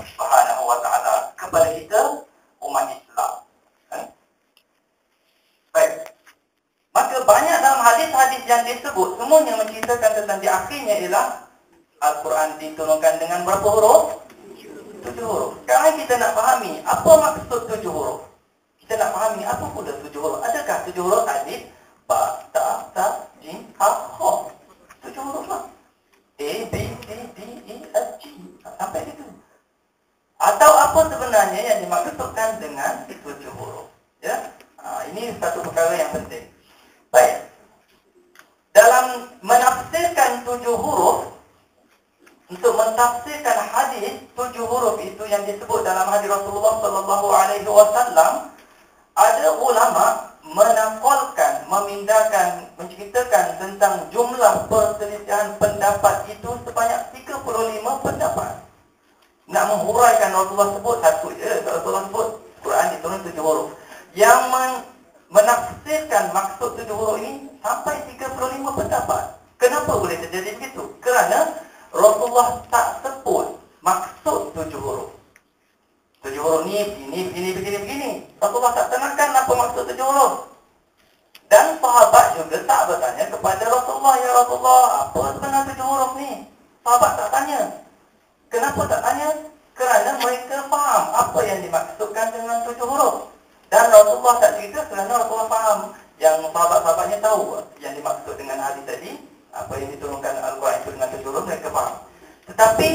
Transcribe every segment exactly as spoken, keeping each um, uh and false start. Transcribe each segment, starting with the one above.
Subhanahu wa taala kepada kita umat Islam. Eh? Baik. Maka banyak dalam hadis-hadis yang disebut semuanya menceritakan tentang di akhirnya ialah Al-Quran diturunkan dengan berapa huruf? Tujuh huruf. Sekarang kita nak fahami apa maksud tujuh huruf. Kita nak fahami apa pula tujuh huruf. Adakah tujuh huruf alif, ba, ta, ta, jim, ha, ha? Tujuh huruf lah. A, B, C, D, E, F, G. Sampai situ. Atau apa sebenarnya yang dimaksudkan dengan tujuh huruf. Ya? Ha, ini satu perkara yang penting. Baik. Dalam menafsirkan tujuh huruf, untuk mentafsirkan hadis tujuh huruf itu yang disebut dalam hadis Rasulullah sallallahu alaihi wasallam, ada ulama menakalkan, memindahkan, menceritakan tentang jumlah perselisihan pendapat itu sebanyak tiga puluh lima pendapat. Nak menghuraikan Rasulullah sebut satu je, Rasulullah sebut Quran diturun tujuh huruf. Yang men- menafsirkan maksud tujuh huruf ini sampai tiga puluh lima pendapat. Kenapa boleh terjadi begitu? Kerana Rasulullah tak sebut maksud tujuh huruf. Tujuh huruf ni begini, begini, begini, begini. Rasulullah tak terangkan apa maksud tujuh huruf. Dan sahabat juga tak bertanya kepada Rasulullah, ya Rasulullah, apa sebenarnya tujuh huruf ni? Sahabat tak tanya. Kenapa tak tanya? Kerana mereka faham apa yang dimaksudkan dengan tujuh huruf. Dan Rasulullah tak cerita kerana Rasulullah faham. Yang sahabat-sahabatnya tahu yang dimaksud dengan hadis tadi. Apa yang diturunkan Al-Quran itu dengan tujuh huruf, mereka faham. Tetapi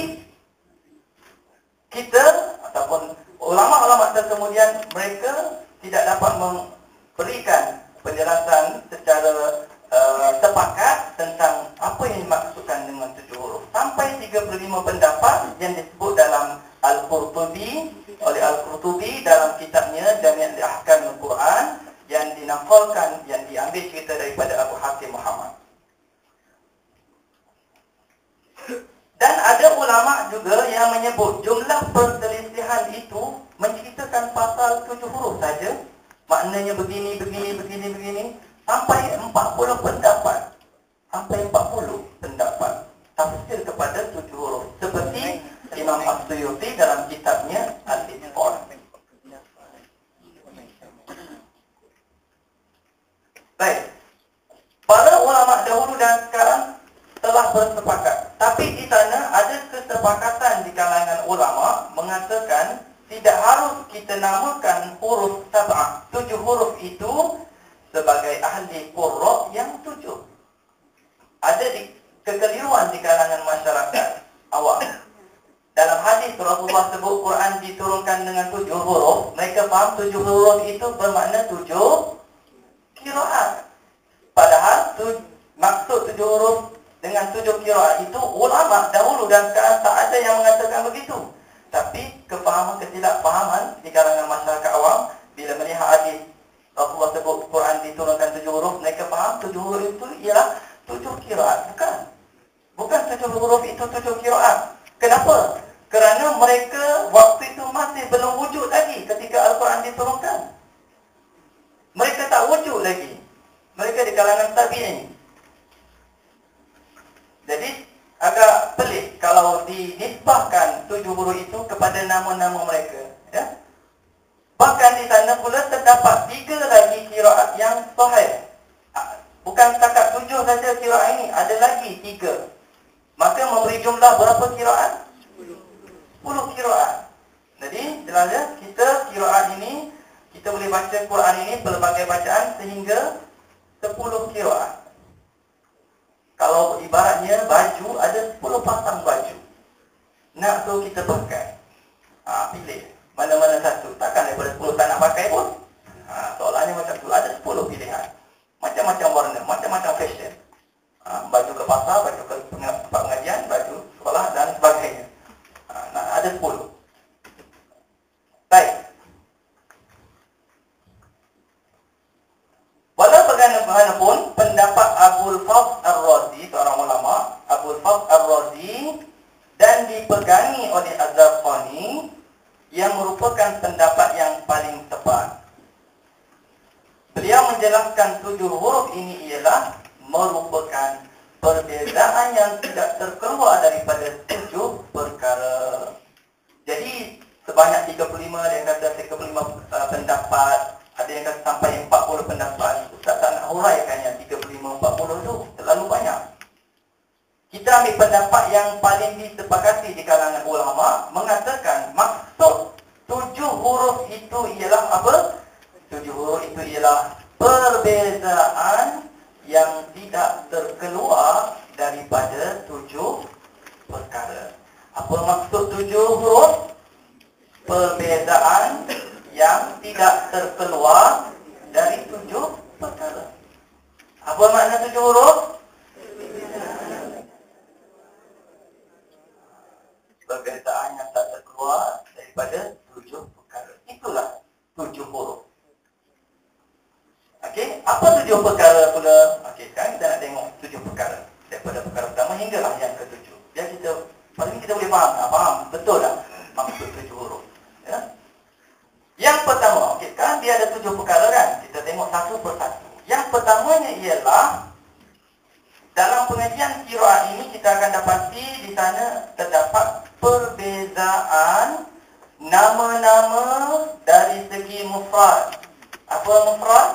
kita ataupun ulama-ulama kemudian mereka tidak dapat memberikan penjelasan secara uh, sepakat tentang apa yang dimaksudkan dengan tujuh huruf. Sampai tiga puluh lima pendapat yang disebut dalam Al-Qurtubi, oleh Al-Qurtubi dalam kitabnya Jami' Ahkam Al-Quran, yang dinakalkan, yang diambil cerita daripada Abu Hatim Muhammad. Dan ada ulama juga yang menyebut jumlah perselisihan itu menceritakan pasal tujuh huruf saja. Maknanya begini, begini, begini, begini. Sampai empat puluh pendapat. Sampai empat puluh pendapat tafsir kepada tujuh huruf. Seperti Imam As-Suyuti dalam kitabnya Al-Itqan. Baik. Para ulama dahulu dan sekarang telah bersepakat. Tapi di sana ada kesepakatan di kalangan ulama mengatakan tidak harus kita namakan huruf sab'ah, tujuh huruf itu sebagai ahli qurra yang tujuh. Ada di, kekeliruan di kalangan masyarakat awam. Dalam hadis Rasulullah sebut Quran diturunkan dengan tujuh huruf, mereka faham tujuh huruf itu bermakna tujuh qiraat. Padahal tu, maksud tujuh huruf dengan tujuh qiraat itu ulama dahulu dan sekarang tak ada yang mengatakan begitu. Tapi kefahaman ketidakfahaman di kalangan masyarakat awam bila melihat hadis Rasulullah sebut Quran diturunkan tujuh huruf, mereka faham tujuh huruf itu ialah tujuh qiraat. Bukan. Bukan tujuh huruf itu tujuh qiraat. Kenapa? Kerana mereka waktu itu masih belum wujud lagi ketika Al-Quran diturunkan. Mereka tak wujud lagi. Mereka di kalangan tabi'in. Jadi agak pelik kalau dinisbahkan tujuh huruf itu kepada nama-nama mereka, ya. Bahkan di sana pula terdapat tiga lagi qiraat yang sahih. Bukan setakat tujuh saja qiraat ini, ada lagi tiga. Maka memberi jumlah berapa qiraat? sepuluh qiraat. Jadi jelasnya kita qiraat ini, kita boleh baca Quran ini pelbagai bacaan sehingga sepuluh qiraat. Kalau ibaratnya baju, ada sepuluh pasang baju. Nak tu kita pakai. Ha, pilih. Mana-mana satu. Takkan daripada sepuluh tak nak pakai pun. Ha, soalannya macam tu. Ada sepuluh pilihan. Macam-macam warna, macam-macam fashion. Ha, baju ke pasar, baju ke tempat pengajian, baju sekolah dan sebagainya. Ha, nah, ada sepuluh. Baik. Walau bagaimanapun, pendapat Abul Fadl Ar-Razi, seorang ulama, Abul Fadl Ar-Razi, dan dipegangi oleh Az-Zarqani, yang merupakan pendapat yang paling tepat. Beliau menjelaskan tujuh huruf ini ialah merupakan perbezaan yang tidak terkeluar daripada tujuh perkara. Jadi banyak tiga puluh lima, ada yang kata tiga puluh lima uh, pendapat, ada yang kata sampai empat puluh pendapat. Ustaz tak nak huraikannya tiga puluh lima, empat puluh tu terlalu banyak. Kita ambil pendapat yang paling disepakati di kalangan ulama, mengatakan maksud tujuh huruf itu ialah apa? Tujuh huruf itu ialah perbezaan yang tidak terkeluar daripada tujuh perkara. Apa maksud tujuh huruf? Perbezaan yang tidak terkeluar dari tujuh perkara. Apa makna tujuh huruf? Perbezaan yang tak terkeluar daripada tujuh perkara. Itulah tujuh huruf. Okey, apa tujuh perkara pula? Okey, sekarang kita nak tengok tujuh perkara. Daripada perkara pertama hinggalah yang ketujuh. Biar kita, paling kita boleh faham. Nah, faham betul tak maksud tujuh huruf? Ya? Yang pertama, okey, sekarang dia ada tujuh perkara kan? Kita tengok satu persatu. Yang pertamanya ialah dalam pengajian qiraat ini kita akan dapati di sana terdapat perbezaan nama-nama dari segi mufrad. Apa mufrad?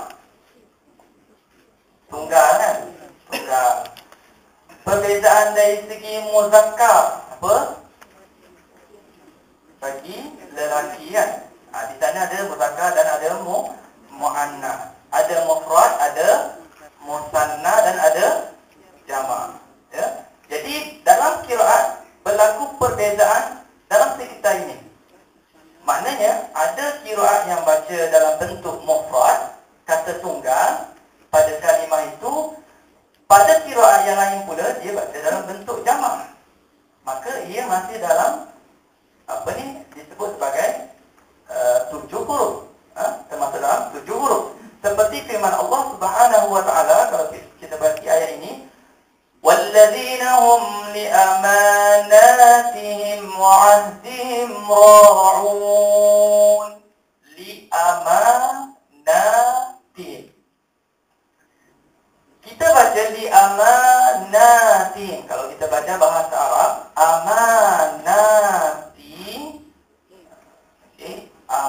Tunggal kan? Tunggal. Perbezaan dari segi muzakkar. Apa? Bagi lelaki kan? Ha, di sana ada muzakkar dan ada mu, muannas. Ada mufrad, ada musanna dan ada jamak. Ya? Jadi dalam qiraat berlaku perbezaan dalam sekitar ini. Maknanya ada qiraat yang baca dalam bentuk mufrad, kata tunggal pada kalimah itu. Pada qiraat yang lain pula dia baca dalam bentuk jamak. Maka ia masih dalam apa ni disebut sebagai uh, tujuh huruf. Ha? Termasuk dalam tujuh huruf. Seperti firman Allah Subhanahu wa taala, kalau kita baca ayat ini, وَالَّذِينَ هُمْ لِأَمَانَاتِهِمْ وَعَهْدِهِمْ رَاعُونَ. لِأَمَانَاتِهِمْ. Kita baca li'amanatin. Kalau kita baca bahasa Arab, amanati. Okay.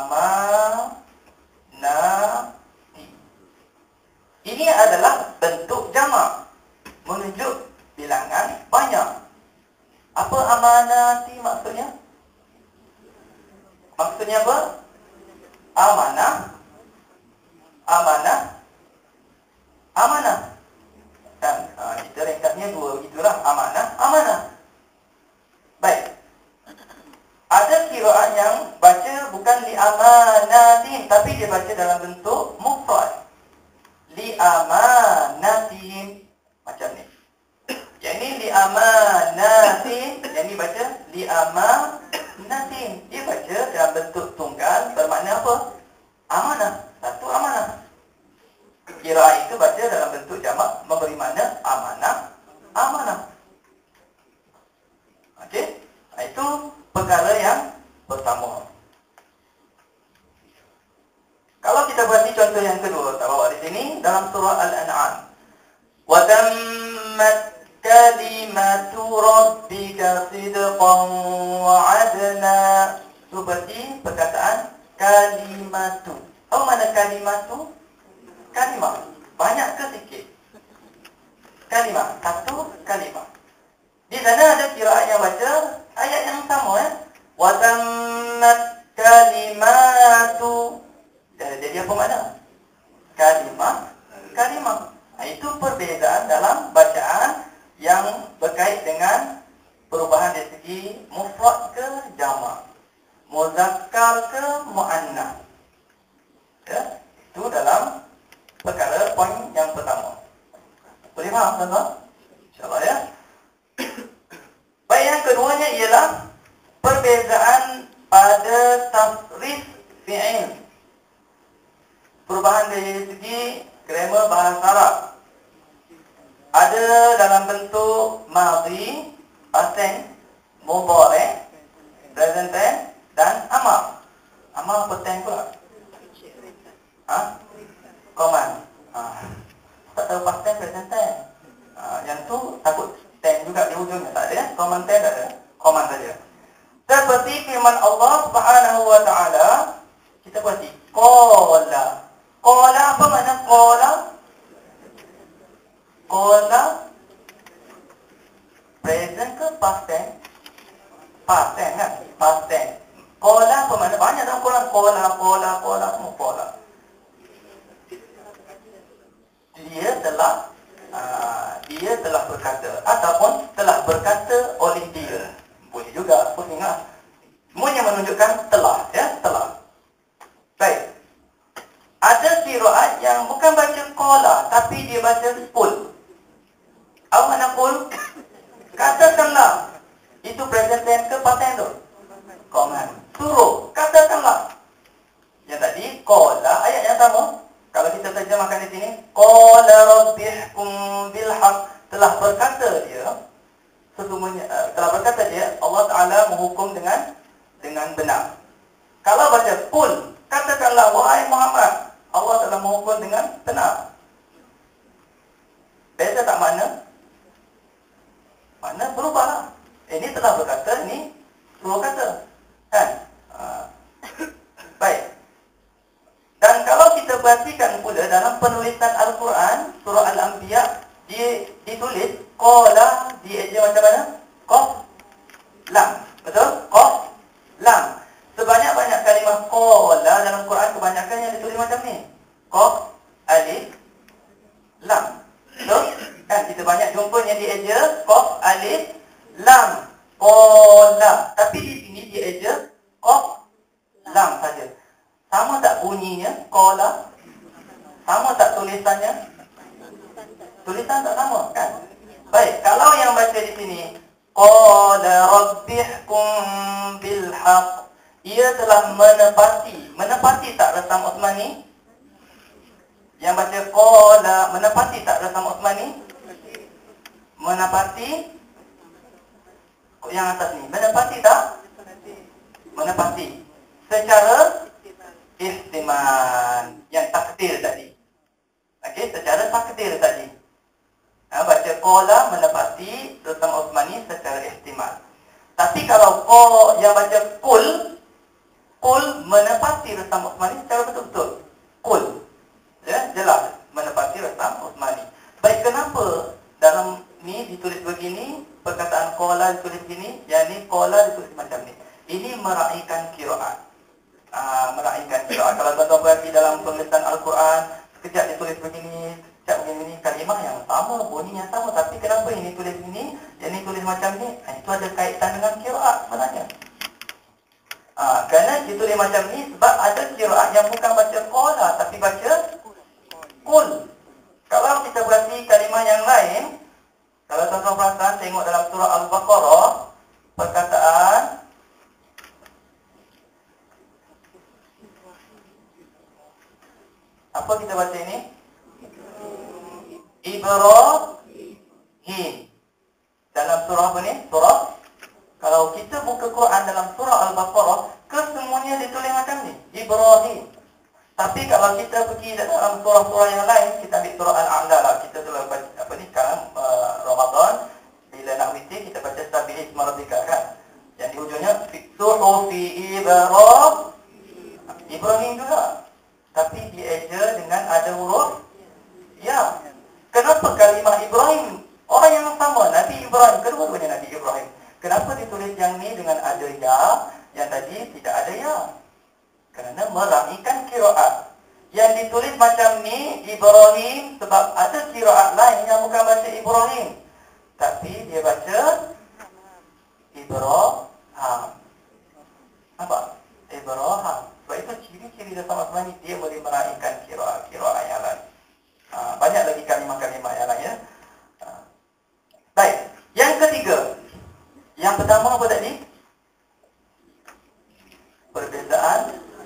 Amanati. Ini adalah bentuk jamak, menunjuk bilangan banyak. Apa amanati maksudnya? Maksudnya apa? Amanah. Amanah. Amanah. Dan uh, kita ringkasnya dua begitulah. Amanah, amanah. Baik. Ada qiraat yang baca bukan li amanatin, tapi dia baca dalam bentuk mufrad. Li amanatihim. Macam ni. Yang ni li amanatin, yang ni baca li amanatin. Dia baca dalam bentuk tunggal, bermakna apa? Amanah. Satu amanah. Qiraat itu baca dalam bentuk jamak, memberi makna amanah, amanah. Okey? Itu perkara yang pertama. Kalau kita perhati contoh yang kedua, tak bawa di sini dalam surah Al-An'am. Wa tammat kalimatu rabbika sidqan wa 'adla. Seperti perkataan kalimatu. Apa makna kalimatu? Kalimah. Banyak ke sikit? Kalimah. Satu kalimah. Di sana ada qiraat yang baca ayat yang sama ya. Wa tammat kalimatu. Jadi apa makna? Kalimah. Kalimah. Nah, itu perbezaan dalam bacaan yang berkait dengan perubahan dari segi mufrad ke jamak, muzakkar ke muannas. Ya, itu dalam perkara poin yang pertama. Boleh faham tuan-tuan? InsyaAllah ya. Baik, yang keduanya ialah perbezaan pada tasrif fi'il. Perubahan dari segi grammar bahasa Arab. Ada dalam bentuk madhi, past tense, mudhari', present tense dan amar. Amar apa tense pula? Ha? Command. Ha. Tak tahu past tense, present tense. Ha. Yang tu takut tense juga di hujungnya. Tak ada ya? Command tense tak ada. Command saja. Seperti firman Allah Subhanahu wa wa ta'ala, kita perhati. Qala. Qala apa makna qala? Qala present ke past tense? Past tense kan? Past tense. Qala apa makna? Banyak dalam Quran. Qala, qala, qala, semua qala. Dia telah uh, dia telah berkata ataupun telah berkata oleh dia. Boleh juga, pusing lah. Semuanya menunjukkan telah, ya, telah. Baik. Ada qiraat yang bukan baca qala, tapi dia baca qul. Apa makna qul? Katakanlah. Itu present tense ke past tense tu? Command. Suruh, katakanlah. Yang tadi qala, ayat yang sama. Kalau kita terjemahkan di sini, qala rabbihkum bil haqq, telah berkata dia, sesungguhnya uh, telah berkata dia, Allah Taala menghukum dengan dengan benar. Kalau baca qul, katakanlah wahai Muhammad, Allah telah menghukum dengan benar. Beza tak makna? Makna berubahlah. Ini telah berkata, ini suruh kata. Kan? Uh, baik. Dan kalau kita perhatikan pula dalam penulisan Al-Quran, surah Al-Anbiya, dia ditulis qala, dia eja macam mana? Qaf, lam. Betul? Qaf, lam. Sebanyak-banyak kalimah qala dalam Quran, kebanyakan yang ditulis macam ni. Qaf, alif, lam. Betul? Kan kita banyak jumpa yang dia eja qaf, alif, lam. Qala. Tapi di sini dia eja qaf, lam saja. Sama tak bunyinya? Qala. Sama tak tulisannya? Tulisan tak sama, kan? Baik, kalau yang baca di sini qala rabbihkum bil haqq, ia telah menepati. Menepati tak resam Uthmani? Yang baca qala menepati tak resam Uthmani? Menepati. Yang atas ni, menepati tak? Menepati. Secara ihtimal, yang takdir tadi. Okey, secara takdir tadi. Ha, baca qala menepati resam Uthmani secara ihtimal. Tapi kalau qa yang baca qul, qul menepati resam Uthmani secara betul-betul. Qul. Ya, jelas menepati resam Uthmani. Baik, kenapa dalam ni ditulis begini, perkataan qala ditulis begini, yang ni qala ditulis macam ni. Ini meraihkan qiraat. Uh, meraihkan qiraat. Kalau tuan-tuan perhati dalam penulisan Al-Quran, sekejap ditulis begini, sekejap begini, kalimah yang sama, bunyi yang sama, tapi kenapa ini tulis begini, yang ini tulis macam ni? Itu ada kaitan dengan qiraat sebenarnya. Uh, kerana ditulis macam ni sebab ada qiraat yang bukan baca qala, tapi baca qul. Kalau kita perhati kalimah yang lain, kalau tuan-tuan perasan, tengok dalam surah Al-Baqarah, perkataan apa kita baca ini? Ibrahim. Dalam surah apa ni? Surah. Kalau kita buka Quran dalam surah Al-Baqarah, kesemuanya ditulis macam ni. Ibrahim. Tapi kalau kita pergi dalam surah-surah yang lain, kita ambil surah Al-A'la lah. Kita selalu baca, apa ni, sekarang uh, Ramadan, bila nak witir, kita baca Sabbihi Isma Rabbika, kan? Yang di ujungnya, Suhufi Ibrahim. Ibrahim juga. Tapi dieja dengan ada huruf ya. Kenapa kalimah Ibrahim? Orang yang sama, Nabi Ibrahim, kedua-duanya Nabi Ibrahim. Kenapa ditulis yang ni dengan ada ya, yang tadi tidak ada ya? Kerana meraihkan qiraat. Yang ditulis macam ni Ibrahim sebab ada qiraat lain yang bukan baca Ibrahim, tapi dia baca Ibrahim. Nampak? Ibrahim. Sebab itu ciri-ciri dasar Uthmani, dia boleh meraihkan qiraat-qiraat yang lain. Ha, banyak lagi kalimah-kalimah yang lain, ya. Ha. Baik, yang ketiga. Yang pertama apa tadi? Perbezaan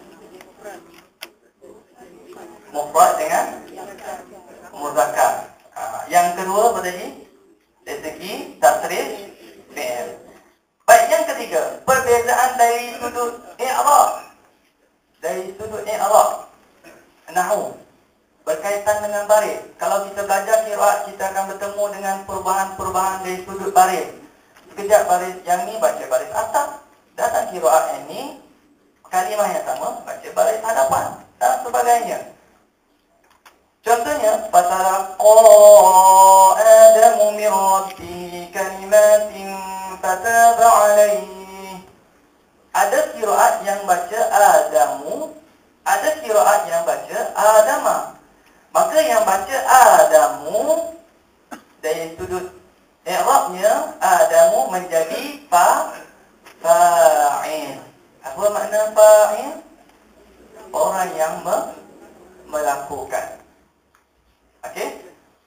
mufrad dengan muzakkar. Ha. Yang kedua apa tadi? Dari segi tasrif fi'il. Baik, yang ketiga, perbezaan dari sudut i'rab. Dari sudut i'rab nahwu berkaitan dengan baris. Kalau kita belajar qiraat, kita akan bertemu dengan perubahan-perubahan dari sudut baris. Sekejap baris yang ni baca baris atas, datang qiraat yang ni kalimah yang sama, baca balik hadapan dan sebagainya. Contohnya, fatalaqa Adamu min rabbihi kalimatin fataba alaihi. Ada qiraat yang baca Adamu, ada qiraat yang baca Adama. Maka yang baca Adamu dari sudut i'rabnya, Adamu menjadi fa fa'il. Apa makna fa'il? Orang yang me, melakukan. Okey?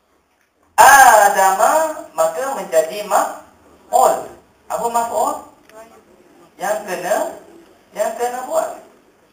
Adama maka menjadi maf'ul. Apa maf'ul? Yang kena yang kena buat.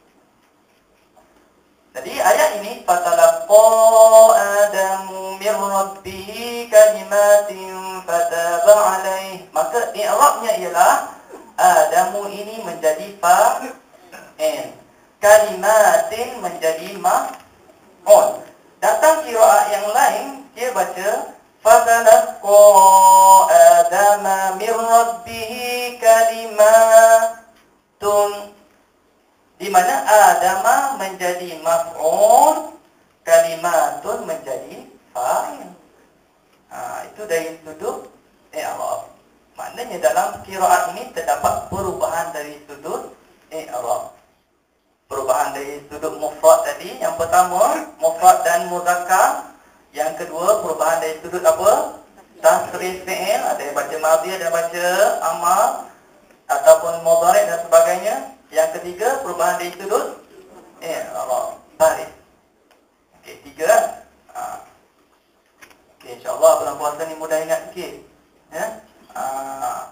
Jadi ayat ini fatalaqa Adamu min rabbihi kalimatin fataba alaihi. Maka i'rabnya ialah Adamu ini menjadi fa'il, kalimatin menjadi maf'ul. Datang qiraat yang lain, dia baca fatalaqa Adama min rabbihi kalimatun, di mana Adama menjadi maf'ul, kalimatun menjadi fa'il. Ha, itu dari sudut i'rab. Maknanya dalam qiraat ini terdapat perubahan dari sudut i'rab. Perubahan dari sudut mufrad tadi, yang pertama mufrad dan muzakkar. Yang kedua perubahan dari sudut apa? Tasrif fi'il, ada yang baca madhi, ada yang baca amal ataupun mudhari' dan sebagainya. Yang ketiga perubahan dari sudut i'rab. Baris. Okey, tiga. Ha. Okey, insya-Allah bulan puasa ni mudah ingat sikit. Ya. Ha.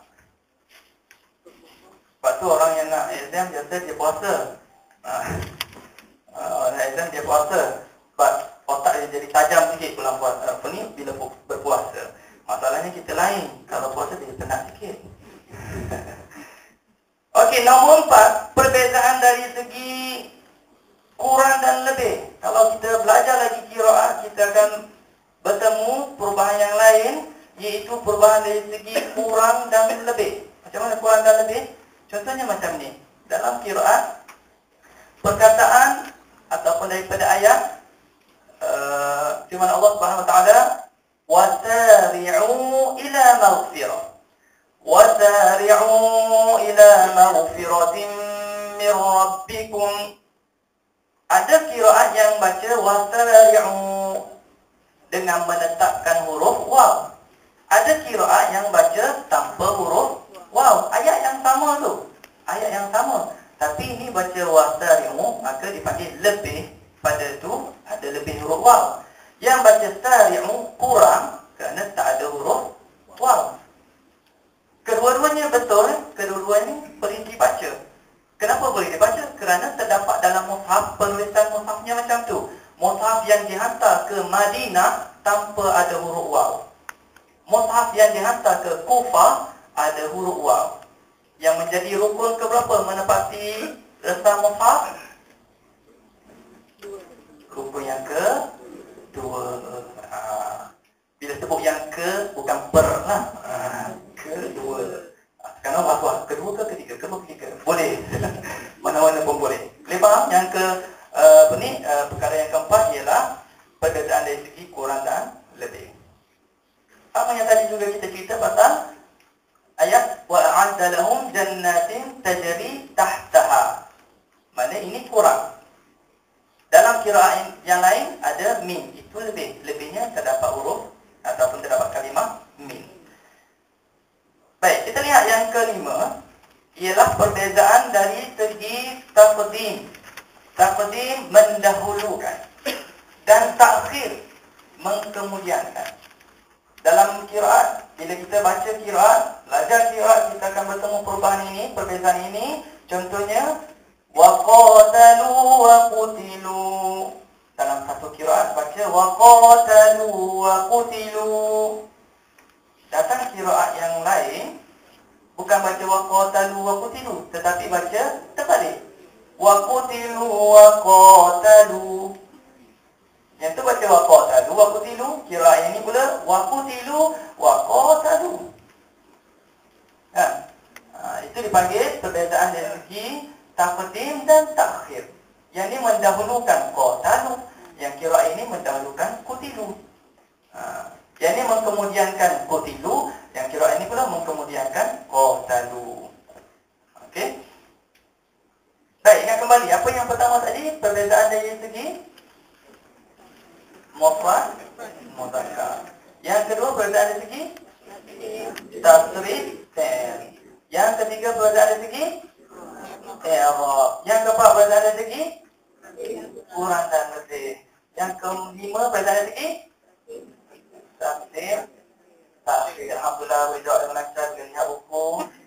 Sebab tu orang yang nak exam biasa dia puasa. Ha. Orang exam dia puasa. Sebab otak dia jadi tajam sikit bulan puasa. Apa ni? Bila berpuasa. Masalahnya kita lain. Kalau puasa dia penat sikit. Okey, nombor empat, perbezaan dari segi kurang dan lebih. Kalau kita belajar lagi qiraat, kita akan bertemu perubahan yang lain, iaitu perubahan dari segi kurang dan lebih. Macam mana kurang dan lebih? Contohnya macam ni. Dalam qiraat, perkataan ataupun daripada ayat, uh, firman Allah Subhanahu Wa Taala, wasari'u ila maghfirah. وَسَارِعُوا إِلَى مَغْفِرَةٍ مِّن رَّبِّكُمْ. Ada qiraat yang baca وَسَارِعُوا dengan menetapkan huruf waw. Ada qiraat yang baca tanpa huruf waw. Ayat yang sama tu. Ayat yang sama. Tapi ini baca وَسَارِعُوا, maka dipanggil lebih pada tu, ada lebih huruf waw. Yang baca sari'u kurang kerana tak ada huruf waw. Kedua-duanya betul, kedua-duanya boleh dibaca. Kenapa boleh dibaca? Kerana terdapat dalam mushaf, penulisan mushafnya macam tu. Mushaf yang dihantar ke Madinah tanpa ada huruf waw. Mushaf yang dihantar ke Kufah ada huruf waw. Yang menjadi rukun keberapa menepati resam mushaf? Rukun yang ke dua. Ha. Bila sebut yang ke, bukan per lah. Ha. Kedua. Sekarang apa? Kedua ke ketiga? Kedua ke ketiga? Boleh. Mana-mana pun boleh. Boleh faham? Yang ke uh, apa ni? Uh, perkara yang keempat ialah perbezaan dari segi kurang dan lebih. Sama yang tadi juga kita cerita pasal ayat wa a'adda lahum jannatin tajri tahtaha. Mana ini kurang. Dalam qiraat yang lain ada min. Itu lebih. Lebihnya terdapat huruf ataupun terdapat kalimah min. Baik, kita lihat yang kelima, ialah perbezaan dari segi taqdim. Taqdim mendahulukan dan takhir mengkemudiankan. Dalam qiraat, bila kita baca qiraat, belajar qiraat, kita akan bertemu perubahan ini, perbezaan ini. Contohnya wa qatalu wa qutilu. Dalam satu qiraat baca wa qatalu wa qutilu. Datang qiraat yang lain bukan baca wa qatalu wa qutilu, tetapi baca terbalik. Wa qutilu wa qatalu. Yang tu baca wa qatalu wa qutilu, qiraat yang ni pula wa qutilu wa qatalu. Ha. Ha, itu dipanggil perbezaan dari segi taqdim dan takhir. Yang ini mendahulukan qatalu, yang qiraat ini mendahulukan qutilu. Ha, yang ini mengkemudiankan qutilu, yang qiraat ini pula mengkemudiankan qatalu. Okey. Baik, ingat kembali apa yang pertama tadi, perbezaan dari segi mufrad mudzakkar. Yang kedua perbezaan dari segi tasrif fi'il. Yang ketiga perbezaan dari segi i'rab. Yang keempat perbezaan dari segi urang dan letih. Yang kelima perbezaan dari segi tafsir takhir. Alhamdulillah bijak dengan lancar dengan buku.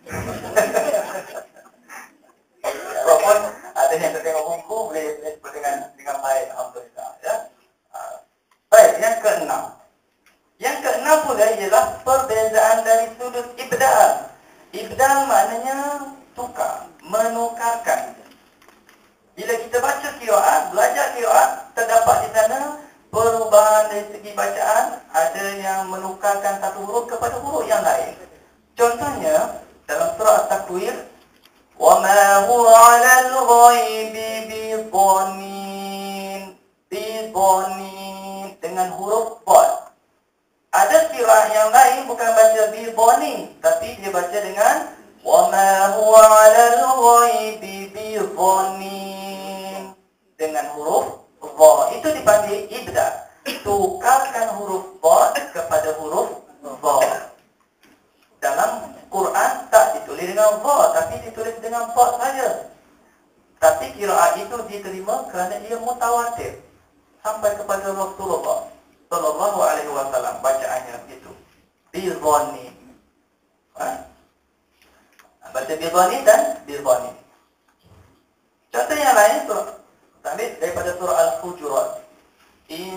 Walaupun ada yang tengok buku boleh dengan dengan baik, alhamdulillah ya. Baik, yang keenam. Yang keenam pula ialah perbezaan dari sudut ibdal. Ibdal maknanya tukar, menukarkan. Bila kita baca qiraat, belajar qiraat, terdapat di sana perubahan dari segi bacaan, ada yang menukarkan satu huruf kepada huruf yang lain. Contohnya dalam surah At-Takwir, wa ma huwa 'alal ghaibi bidhanin, bidhanin dengan huruf dha. Ada qiraat yang lain bukan baca bidhanin, tapi dia baca dengan wa ma huwa 'alal ghaibi bidhanin dengan huruf dha. Itu dipanggil ibdal. Tukarkan huruf dha kepada huruf dha. Dalam Quran tak ditulis dengan dha, tapi ditulis dengan dha saja. Tapi qiraat itu diterima kerana ia mutawatir sampai kepada Rasulullah sallallahu alaihi wasallam, bacaannya begitu. Bidhanin. Ha? Baca bidhanin dan bidhanin. Contoh yang lain surah ambil daripada surah Al-Hujurat. In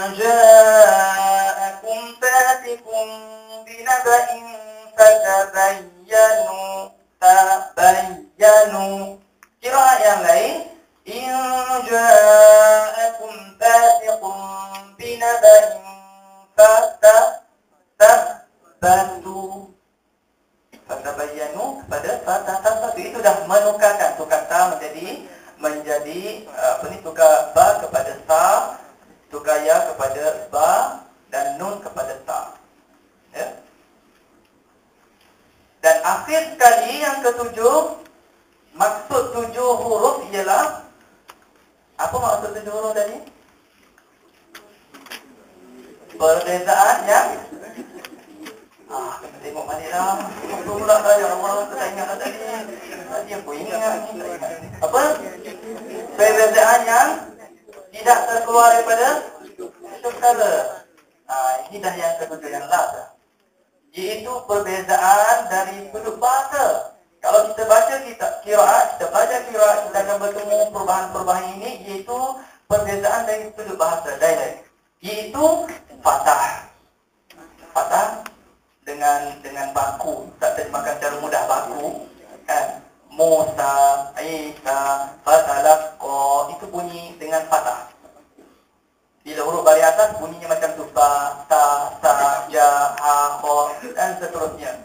ja'akum fasiqun binaba'in fatabayyanu tabayyanu. Qiraat yang lain, in ja'akum fasiqun binaba'in fatabayyanu. Fatabayyanu kepada fatabayyanu. Itu dah menukarkan, tukar ta menjadi menjadi apa ni, tukar ba kepada ta, tukar ya kepada ba, dan nun kepada ta. Ya. Dan akhir sekali yang ketujuh, maksud tujuh huruf ialah apa maksud tujuh huruf tadi? Perbezaan yang ah, kena tengok balik lah. Apa pula lah, ya Allah, saya tak ingat lah tadi. Tadi aku ingat, tak ingat. Apa? Perbezaan yang tidak terkeluar daripada skala. Ah, ini dah yang ketujuh, yang last lah. Iaitu perbezaan dari sudut bahasa. Kalau kita baca kita qiraat, kita baca qiraat, kita akan bertemu perubahan-perubahan ini, iaitu perbezaan dari sudut bahasa, dialek. Iaitu fathah. Fathah dengan dengan baku, tak terjemahkan secara mudah baku, kan? Musa, Isa, Fatalaqa, itu bunyi dengan fathah. Bila huruf bari atas bunyinya macam tu, ba, ta, sa, ja, ha, kha dan seterusnya.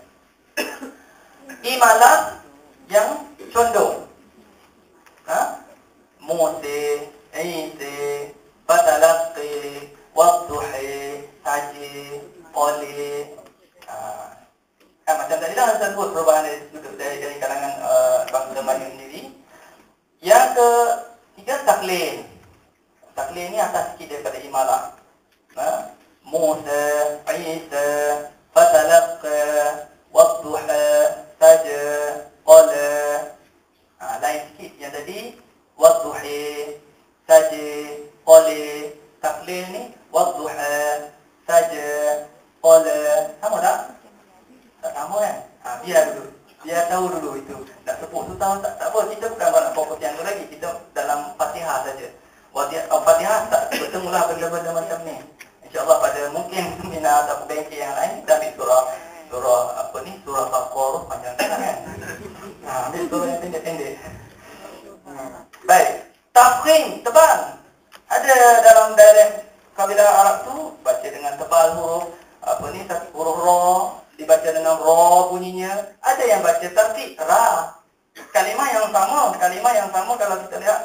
Imalah yang condong. Ha? Musa, Isa, Fatalaqi, Wadduhi, Taji, Qali. Ha. Kan macam tadi lah saya sebut perubahan dari, dari, dari kalangan uh, bangsa Melayu sendiri. Yang ketiga, taklil. Taklil ni atas sikit daripada imalah. Ha? Musa, Isa, Fatalaqa, Wadduha, Taja, Qala. Ha, lain sikit yang tadi, Wadduhi, Taja, Qali. Taklil ni, Wadduha, Taja, Qala. Sama tak? Tak sama kan? Ha, biar dulu. Biar tahu dulu itu. Tak sebut tu tahu tak, tak apa. Kita bukan nak fokus yang tu lagi. Kita dalam Fatihah saja. Oh, Fatihah tak bertemulah benda-benda macam ni. InsyaAllah pada mungkin seminar atau bengkel yang lain kita ambil surah surah apa ni, surah Baqarah panjang kan? Ha, ambil surah yang pendek-pendek. Hmm. Baik. Tafkhim, tebal. Ada dalam dialek kabilah Arab tu baca dengan tebal huruf apa ni, huruf ra dibaca dengan ra bunyinya. Ada yang baca tarqiq ra. kalimah yang sama, kalimah yang sama kalau kita lihat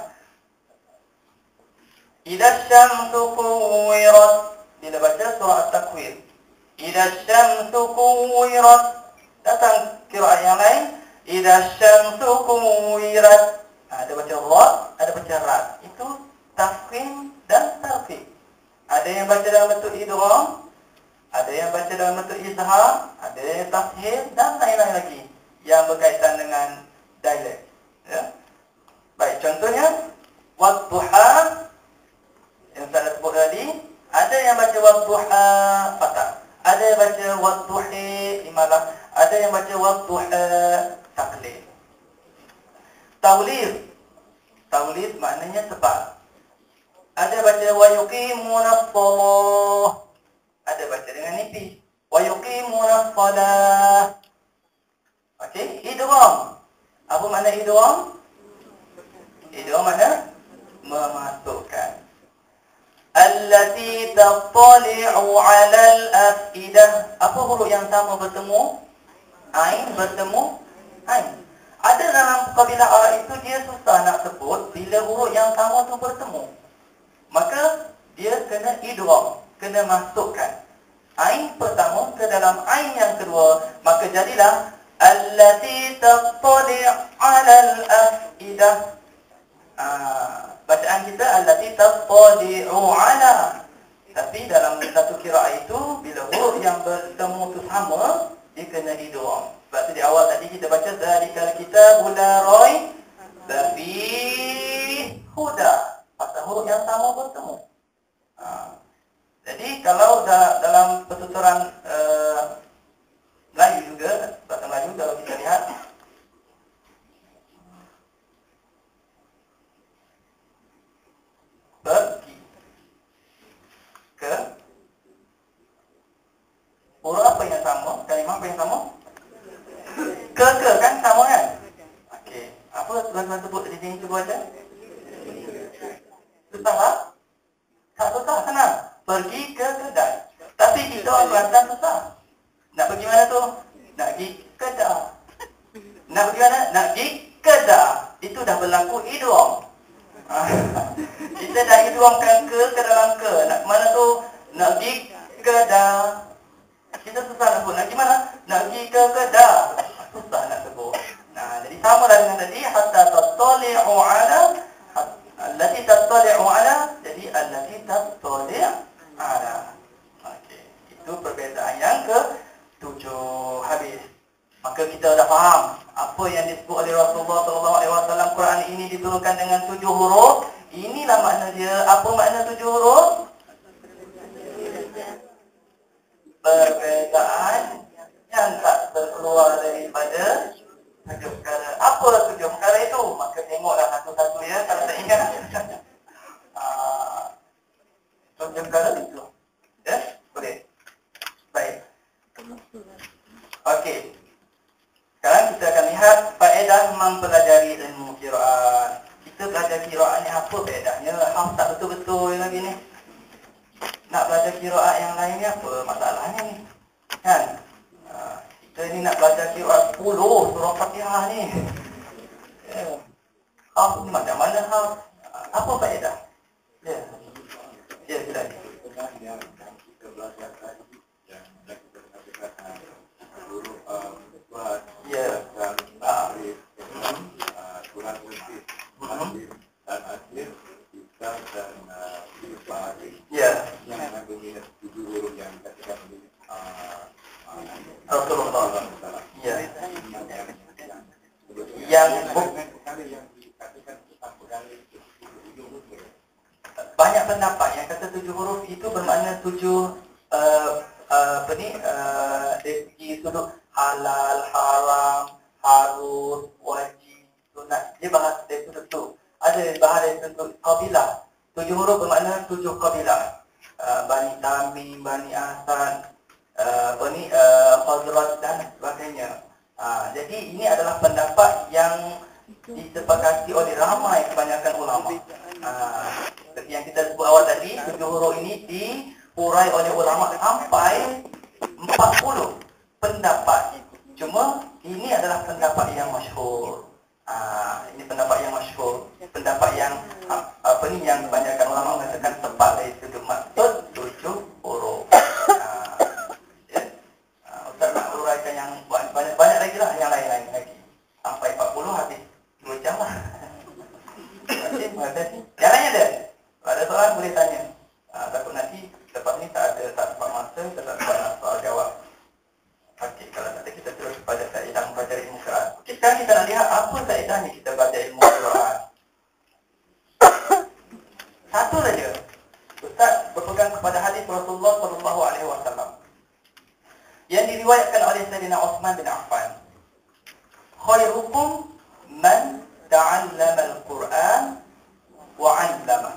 idza syamsu kuwirat, bila baca surah at-takwir, idza syamsu kuwirat, datang qiraat yang lain idza syamsu kuwirat, ada baca ra, ada baca ra, itu tafkhim dan tarqiq. Ada yang baca dalam bentuk idgham, ada yang baca dalam bentuk izhar, ada yang tafhim dan lain-lain lagi yang berkaitan dengan dialek. Ya. Baik, contohnya wadduha yang saya sebut tadi, ada yang baca wadduha fathah, ada yang baca wadduhi imalah, ada yang baca wadduha taqlid. Tawlid, tawlid maknanya sebab. Ada baca wa yuqimuna shalah, ada baca dengan nipis wa yuqimuna shalah. Okey, idgham. Apa makna idgham? Idgham makna memasukkan. Allati tattali'u 'ala al-afidah. Apa huruf yang sama bertemu? Ain bertemu ain. Ada dalam kabilah A itu dia susah nak sebut bila huruf yang sama tu bertemu. Maka dia kena idgham, kena masukkan ain pertama ke dalam ain yang kedua, maka jadilah allati tattali' 'ala al-afidah. Ah, bacaan kita allati tattali'u 'ala. Tapi dalam satu qiraat itu bila huruf yang bertemu tu sama, dia kena idgham. Sebab tu di awal tadi kita baca zalikal kitabul la raiba fihi huda. Pasal huruf yang sama bertemu. Ha. Jadi kalau da, dalam pertuturan uh, Melayu juga, bahasa Melayu kalau kita lihat pergi ke, huruf apa yang sama? Kalimah apa yang sama? Ke ke kan sama kan? Okey. Apa tuan-tuan sebut di sini cuba baca? Susah tak? Tak susah, senang. Pergi ke kedai. Tapi kita orang Kelantan susah. Nak pergi mana tu? Nak pergi kedai. Nak pergi mana? Nak pergi kedai. Itu dah berlaku idgham. Kita dah idghamkan ke ke dalam ke. Nak ke mana tu? Nak pergi kedai. Kita susah nak sebut. Nak pergi mana? Nak pergi ke kedai. Susah nak sebut. Nah, jadi sama lah dengan tadi. Hatta tattali'u 'ala, allati tattali'u 'ala, jadi allati tattali' 'ala. Okey, itu perbezaan yang ke tujuh habis. Maka kita dah faham apa yang disebut oleh Rasulullah sallallahu alaihi wasallam, Quran ini diturunkan dengan tujuh huruf. Inilah makna dia. Apa makna tujuh huruf? Perbezaan yang tak terkeluar daripada tujuh perkara. Apa tujuh perkara itu? Maka tengoklah satu-satu ya, kalau tak ingat. uh, tujuh perkara itu. Ya, boleh. Baik. Okey. Sekarang kita akan lihat faedah mempelajari ilmu qiraat. Kita belajar qiraat ni apa faedahnya? Hafaz tak betul-betul lagi ni. Nak belajar qiraat yang lain ni apa masalahnya ni? Kan? Uh, kita ni nak belajar qiraat sepuluh surah Fatihah ni. Ya. Hafaz ni macam mana hafaz? Uh, apa faedah? Ya. Ya, silakan. Yang kita belajar tadi, yang kita belajar huruf buat, ya, dan akhir, Quran Muslim, dan akhir kita dan Al-Fatihah. Ya. Yang mengenai tujuh huruf yang dikatakan oleh Rasulullah. Ya. Yang yang dikatakan tentang pegawai banyak pendapat yang kata tujuh huruf itu bermakna tujuh uh, uh, apa ni uh, dari segi sudut halal, haram, harus, wajib, sunat. Dia bahas dari sudut tu. Ada bahas dari sudut kabilah. Tujuh huruf bermakna tujuh kabilah. Uh, Bani Tamim, Bani Asad, uh, apa ni uh, Khazraj dan sebagainya. Uh, jadi ini adalah pendapat yang disepakati oleh ramai kebanyakan ulama. Uh, seperti yang kita sebut awal tadi, tujuh huruf ini diurai oleh ulama sampai empat puluh pendapat. Cuma ini adalah pendapat yang masyhur. Ah, ini pendapat yang masyhur, pendapat yang apa ni yang kebanyakan ulama mengatakan tepat dari sudut maksud tujuh huruf. Ah, ya. Ah, Ustaz nak uraikan yang banyak banyak lagi lah, yang lain-lain lagi. Sampai empat puluh habis dua jam lah. Okey, ada ni. Yang lain ada? Kalau ada soalan boleh tanya. Ah, takut nanti lepas ni tak ada tak dapat masa, tak dapat soal jawab. Okey, kalau tak ada kita terus pada kaedah belajar ilmu Quran. Okey, sekarang kita nak lihat apa kaedahnya kita belajar ilmu Quran. Satu saja. Ustaz berpegang kepada hadis Rasulullah sallallahu alaihi wasallam yang diriwayatkan oleh Sayyidina Uthman bin Affan. Khairukum man ta'allama al-Quran wa 'allama.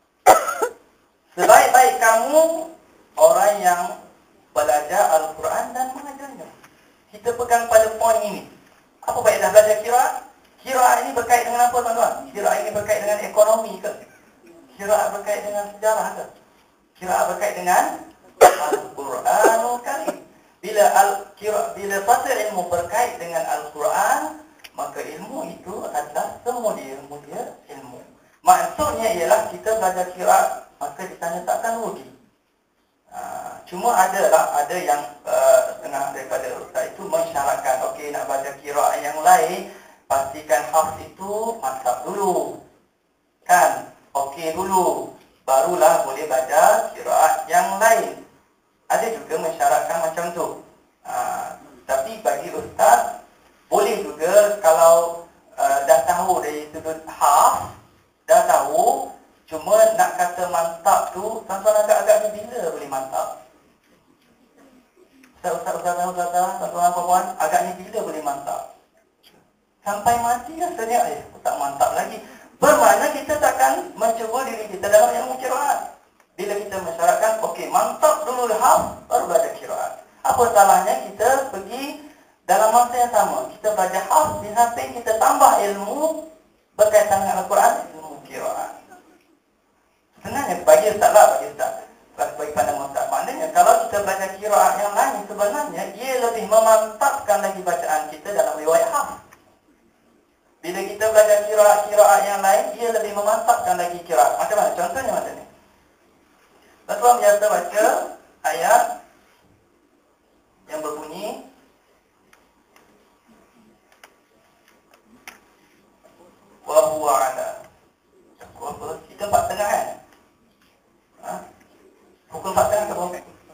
Sebaik-baik kamu orang yang belajar Al-Quran dan mengajarnya. Kita pegang pada poin ini. Apa faedah belajar qiraat? Qiraat ini berkait dengan apa, tuan-tuan? Qiraat ini berkait dengan ekonomi ke? Qiraat berkait dengan sejarah ke? Qiraat berkait dengan Al-Quranul Karim. Bila al-qiraat bila satu ilmu berkait dengan Al-Quran, maka ilmu itu adalah semulia-mulia ilmu. Maksudnya ialah kita belajar qiraat, maka di sana takkan rugi. Uh, cuma ada lah, ada yang uh, setengah daripada ustaz itu mensyaratkan, okey nak baca qiraat yang lain, pastikan hafz itu mantap dulu. Kan? Okey dulu, barulah boleh baca qiraat yang lain. Ada juga mensyaratkan macam tu. Uh, tapi bagi ustaz, boleh juga kalau uh, dah tahu dari sudut hafz, dah tahu, cuma nak kata mantap tu, tuan-tuan agak-agak ni bila boleh mantap? Ustaz-ustaz, ustazah-ustazah, tuan-tuan puan, agak ni bila boleh mantap? Sampai mati rasanya, eh, tak mantap lagi. Bermakna kita takkan mencuba diri kita dalam ilmu qiraat. Bila kita mensyaratkan, okey, mantap dulu hafz, baru belajar qiraat. Apa salahnya kita pergi dalam masa yang sama, kita belajar hafz, di samping kita tambah ilmu berkaitan dengan Al-Quran, ilmu qiraat. Sebenarnya bagi ustaz lah, bagi ustaz, bagi pandangan ustaz, maknanya kalau kita belajar qiraat yang lain, sebenarnya ia lebih memantapkan lagi bacaan kita dalam riwayat hafz. Bila kita belajar qiraat-qiraat yang lain, ia lebih memantapkan lagi qiraat. Macam mana? Contohnya macam ni. Tuan-tuan biasa baca ayat yang berbunyi wa huwa ala. Kita empat tengah kan? Ha? Pukul empat tengah ke bawah?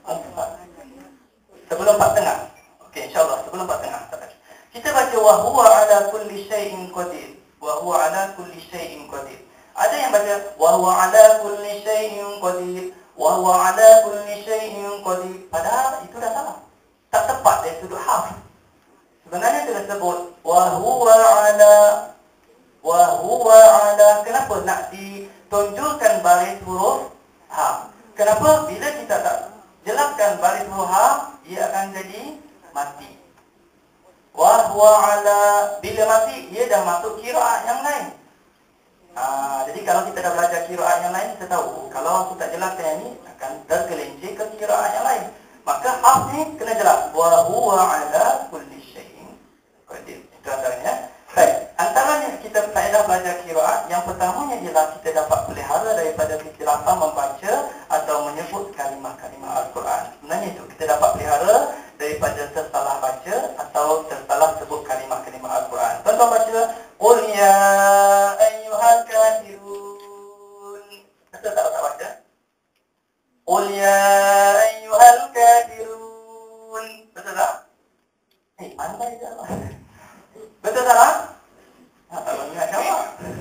Sebelum empat tengah. Okey, insyaAllah sebelum empat tengah. Kita baca wa huwa ala kulli syai'in qadir. Wa huwa ala kulli syai'in qadir. Ada yang baca wa huwa ala kulli syai'in qadir. Wa huwa ala kulli syai'in qadir. Padahal itu dah salah. Tak tepat dari sudut hafz. Sebenarnya dia sebut wa huwa ala wa huwa ala. Kenapa nak ditunjukkan baris huruf ha? Kenapa? Bila kita tak jelaskan baris huruf ha, ia akan jadi mati. Wa huwa ala, bila mati ia dah masuk qiraat yang lain. Ha, jadi kalau kita dah belajar qiraat yang lain, kita tahu kalau kita jelaskan yang ini akan tergelincir ke qiraat yang lain. Maka hafz ni kena jelas. Wa huwa ala kulli syai'in qadir. Itu antaranya. Baik, antaranya kita faedah belajar qiraat, yang pertamanya ialah kita dapat pelihara daripada kesilapan membaca atau menyebut kalimah-kalimah Al-Quran. Sebenarnya itu, kita dapat pelihara daripada tersalah baca atau tersalah sebut kalimah-kalimah Al-Quran. Tuan-tuan baca qul ya ayyuhal kafirun. Betul tak tak baca? Qul ya ayyuhal kafirun. Betul tak? Eh, pandai je Allah. Betul tak? Ha, tak banyak jawab.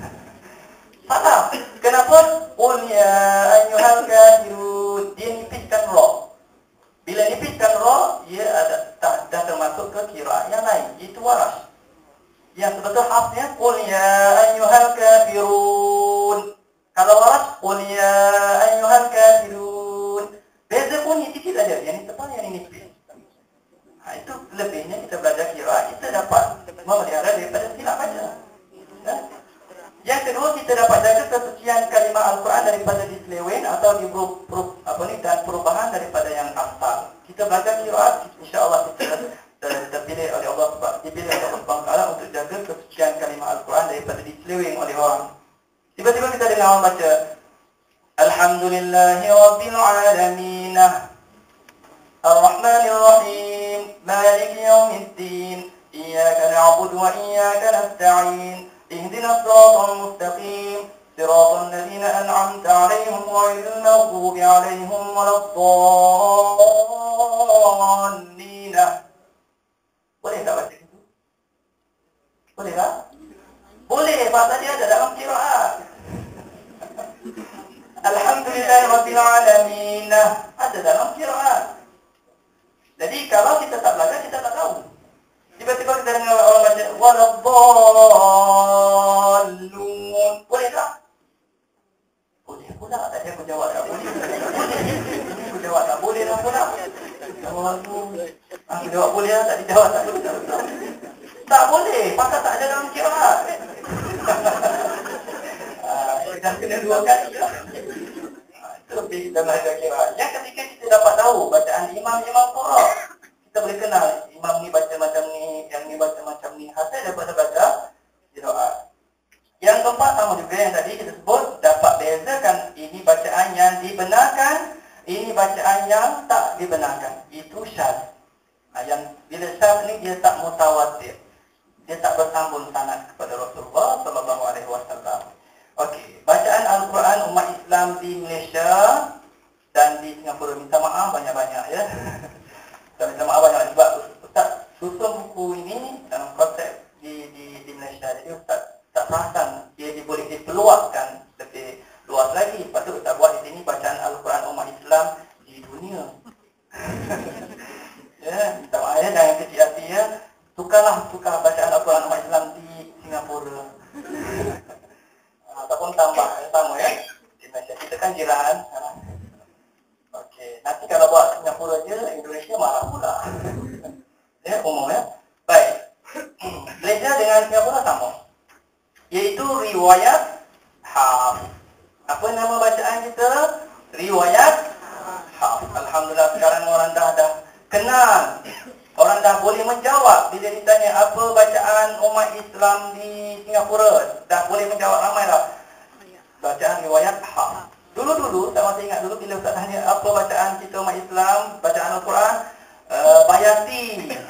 Salah. Kenapa? Qul ya ayyuhal kafirun. Dia nipiskan ra. Bila nipiskan ra, ia ada dah, dah termasuk ke qiraat yang lain. Itu waras. Yang sebetul hafznya qul ya ayyuhal kafirun. Kalau waras qul ya ayyuhal kafirun. Beza bunyi sikit saja. Yang ini tebal, yang ini nipis. Ha, itu lebihnya kita belajar qiraat, kita dapat memelihara daripada silap baca. Ha? Yang kedua, kita dapat jaga kesucian kalimah Al-Quran daripada diseleweng atau di apa ni dan perubahan daripada yang asal. Kita belajar qiraat, insya-Allah kita terpilih oleh Allah, dipilih oleh Allah subhanahu wa taala untuk jaga kesucian kalimah Al-Quran daripada diseleweng oleh orang. Tiba-tiba kita dengar orang baca Alhamdulillahi Rabbil Alamin Ar-Rahmanir Rahim Maliki Yawmiddin Iyyaka na'budu wa iyyaka nasta'in Ihdinas siratal mustaqim Siratal ladzina an'amta 'alaihim ghairil maghdubi 'alaihim waladdallin. Boleh tak baca itu? Boleh tak? Boleh, pasal dia ada dalam qiraat. Alhamdulillahirabbil alamin ada dalam qiraat. Jadi kalau kita tak belajar, kita tak tahu. Tiba-tiba kita dengar orang baca waladdallun. Boleh tak? Boleh pula. Tadi aku jawab tak boleh. Ini aku jawab tak boleh lah pula. Jawab tu. Aku jawab boleh lah, tak dijawab tak boleh. Tak boleh, pasal tak ada dalam qiraat. Kita kena dua kali lah. Itu lebih dalam belajar qiraat. Yang ketika kita dapat tahu bacaan imam-imam Qur'an, kita boleh kenal imam ni baca macam ni, yang ni baca macam ni, hasil daripada baca qiraat. Yang keempat sama juga yang tadi kita sebut, dapat bezakan ini bacaan yang dibenarkan, ini bacaan yang tak dibenarkan. Itu syadz. Nah, yang bila syadz ni dia tak mutawatir, dia tak bersambung sanad kepada Rasulullah sallallahu alaihi wasallam. Okey, bacaan Al-Quran umat Islam di Malaysia dan di Singapura, minta maaf banyak-banyak ya. Saya minta maaf banyak sebab Ustaz susun buku ini dalam konsep di di, di Malaysia. Jadi Ustaz tak perasan dia boleh dipeluaskan lebih luas lagi. Patut Ustaz buat di sini bacaan Al-Quran umat Islam di dunia. Ya, minta maaf ya, jangan kecil hati ya. Tukarlah, tukar bacaan Al-Quran umat Islam di Singapura. Ataupun tambah yang sama ya. Di Malaysia kita kan jiran. Okey, nanti kalau buat Singapura je, Indonesia marah pula. Ya, umum ya. Baik. Malaysia dengan Singapura sama. Iaitu riwayat Hafs. Apa nama bacaan kita? Riwayat Hafs. Alhamdulillah sekarang orang dah dah kenal. Orang dah boleh menjawab bila ditanya apa bacaan umat Islam di Singapura. Dah boleh menjawab ramai dah. Bacaan riwayat Hafs. Dulu-dulu, saya masih ingat dulu bila Ustaz tanya apa bacaan kita umat Islam, bacaan Al-Quran, uh, Bayati.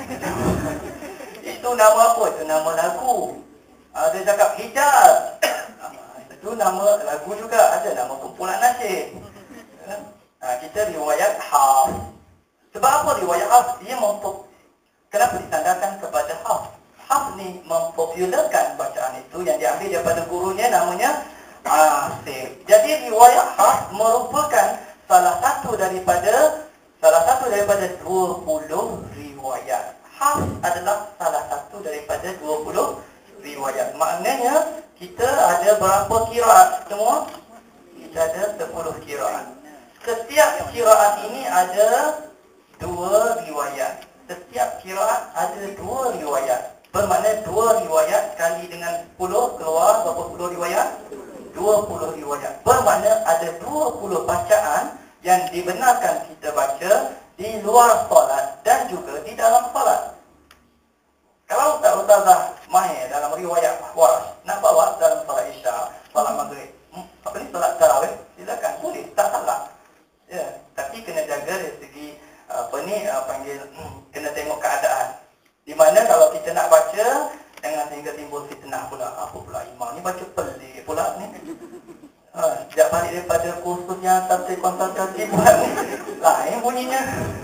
Itu nama apa? Itu nama lagu. Uh, dia cakap Hijaz. Uh, itu nama lagu juga. Ada nama kumpulan nasyid. Uh, kita riwayat Hafs. Sebab apa riwayat Hafs? Dia mempo- Kenapa ditandakan kepada Hafs? Hafs ni mempopularkan bacaan itu yang diambil daripada gurunya, namanya Asim. Jadi riwayat Hafs merupakan salah satu daripada salah satu daripada dua puluh riwayat. Hafs adalah salah satu daripada dua puluh riwayat. Maknanya kita ada berapa qiraat semua? Kita ada sepuluh qiraat. Setiap qiraat ini ada dua riwayat. Setiap qiraat ada dua riwayat. Bermakna dua riwayat kali dengan sepuluh keluar berapa puluh riwayat? dua puluh riwayat. Bermakna ada dua puluh bacaan yang dibenarkan kita baca di luar solat dan juga di dalam solat. Kalau Ustaz-Ustazah mahir dalam riwayat Warsh, nak bawa dalam solat Isya, solat Maghrib, hmm, apa ni solat tarawih, silakan, boleh, tak salah. Ya, tapi kena jaga dari segi apa ni uh, panggil hmm, kena tengok keadaan. Di mana kalau kita nak baca, jangan sehingga timbul fitnah pula. Apa pula imam ni baca pelik pula ni. Ha, sejak balik daripada kursus yang tafsir konsultasi pula ni, lain bunyinya.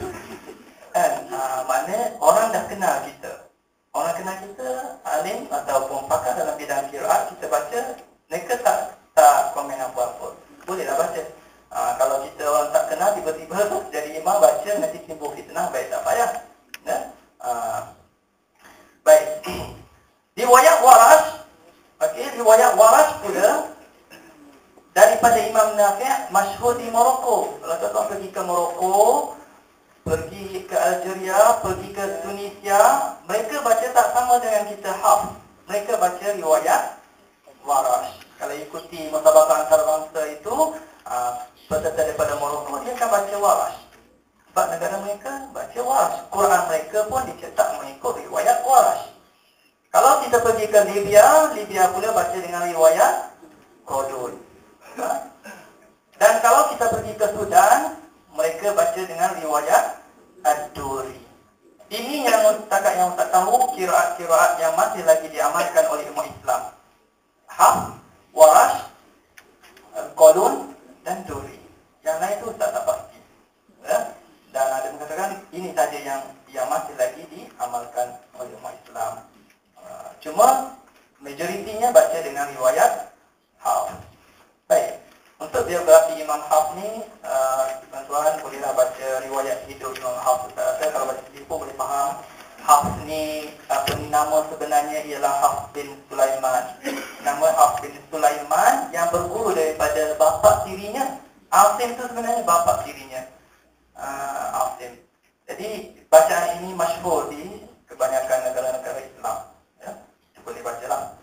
Kan? Ha, makna orang dah kenal kita. Orang kenal kita, alim ataupun pakar dalam bidang qiraat, kita baca, mereka tak tak komen apa-apa. Bolehlah baca. Ha, kalau kita orang tak kenal, tiba-tiba jadi imam baca, nanti timbul fitnah, baik tak payah. Ya? Ha, baik. Riwayat Warsh, okey, riwayat Warsh pula daripada Imam Nafi', masyhur di Morocco. Kalau tuan-tuan pergi ke Morocco, pergi ke Algeria, pergi ke Tunisia, mereka baca tak sama dengan kita Hafs. Mereka baca riwayat Warsh. Kalau ikuti musabaqah antarabangsa itu, uh, peserta daripada Morocco dia akan baca Warsh. Sebab negara mereka baca Warsh. Quran mereka pun dicetak mengikut riwayat Warash. Kalau kita pergi ke Libya, Libya pula baca dengan riwayat Qadun. Dan kalau kita pergi ke Sudan, mereka baca dengan riwayat Ad-Duri. Ini yang setakat yang tak tahu kiraat-kiraat yang masih lagi diamalkan oleh umat Islam. Hafs, Warash, Qadun dan Duri. Yang lain itu tak tak pasti. Ya? Dan ada yang mengatakan ini saja yang yang masih lagi diamalkan oleh umat Islam. Uh, cuma majoritinya baca dengan riwayat Hafs. Baik. Untuk biografi Imam Hafs ni, uh, tuan-tuan bolehlah baca riwayat hidup Imam Hafs. Saya kalau baca sedikit pun boleh faham. Hafs ni, apa ni nama sebenarnya ialah Hafs bin Sulaiman. Nama Hafs bin Sulaiman yang berguru daripada bapa tirinya. Asim tu sebenarnya bapa tirinya. Uh, Asim. Jadi bacaan ini masyhur di kebanyakan negara-negara Islam. Ya, itu boleh bacalah.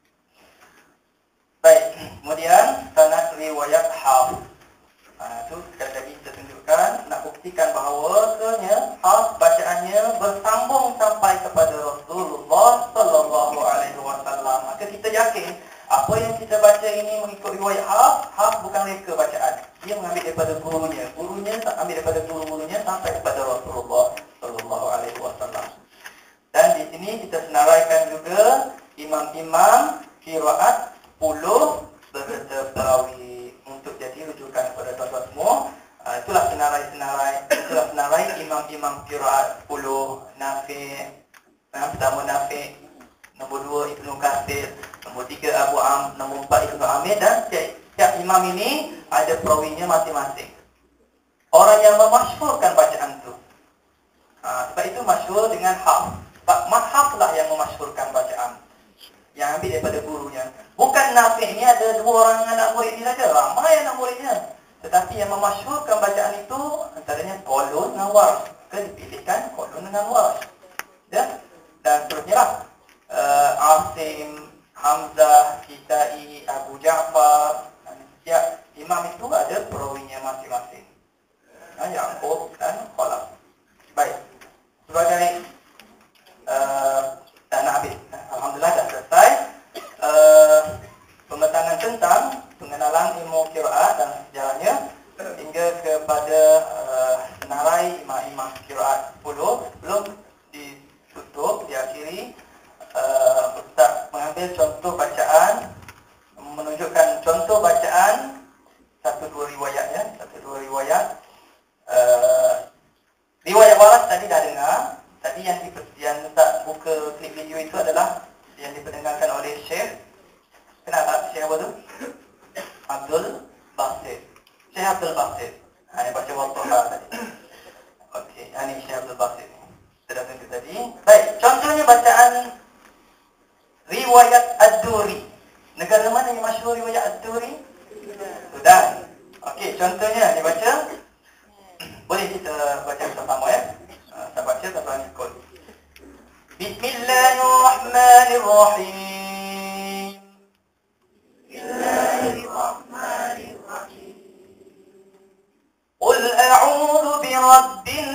Baik, kemudian sanad riwayat Hafs. Ha, itu sekali lagi kita tunjukkan, nak buktikan bahawa sebenarnya Hafs bacaannya bersambung sampai kepada Rasulullah sallallahu alaihi wasallam. Maka kita yakin apa yang kita baca ini mengikut riwayat Hafs, Hafs bukan reka bacaan. Dia mengambil daripada gurunya. Gurunya ambil daripada guru-gurunya sampai kepada Rasulullah sallallahu alaihi wasallam. Dan di sini kita senaraikan juga imam-imam qiraat sepuluh beserta tarawih untuk jadi rujukan kepada tuan-tuan semua. Uh, itulah senarai-senarai, itulah senarai imam-imam qiraat sepuluh. Nafi', nah, pertama Nafi', nombor dua Ibnu Katsir, nombor tiga Abu Am, nombor empat Ibnu Amir, dan setiap, setiap imam ini ada perawinya masing-masing. Orang yang memasyhurkan bacaan itu. Uh, sebab itu masyhur dengan Hafs. Sebab Hafs lah yang memasyhurkan bacaan, yang ambil daripada gurunya. Bukan Nafi' ni ada dua orang anak murid ni saja, ramai anak muridnya. Tetapi yang memasyhurkan bacaan itu antaranya Qadun dan Warash. Maka dipilihkan Qadun dengan Warash. Ya? Dan seterusnya lah. Uh, Asim, Hamzah, Kisai, Abu Ja'far. Setiap imam itu ada perawinya masing-masing. Nah, Ya'qub dan Khalaf. Baik. Sebagai uh, dan habis. Alhamdulillah dah selesai uh, pemetanan tentang pengenalan ilmu qiraat dan sejarahnya hingga kepada uh, senarai imam-imam qiraat sepuluh. Belum ditutup, diakhiri uh, Ustaz mengambil contoh bacaan, menunjukkan contoh bacaan satu dua riwayat ya, satu dua riwayat. Uh, riwayat Warash tadi dah dengar. Tadi yang di, yang tak buka klip video itu adalah yang diperdengarkan oleh Syekh. Kenal tak Syekh apa tu? Abdul Basit. Syekh Abdul Basit. Ha, yang baca Wadduha tadi. Okey, ini Syekh Abdul Basit. Kita dah tunjuk tadi. Baik, contohnya bacaan riwayat Ad-Duri. Negara mana yang masyhur riwayat Ad-Duri? Sudan. Okey, contohnya dibaca. Boleh kita baca bersama ya. Saya baca tuan-tuan ikut. Bismillahirrahmanirrahim. Bismillahirrahmanirrahim. Qul a'udzu birabbin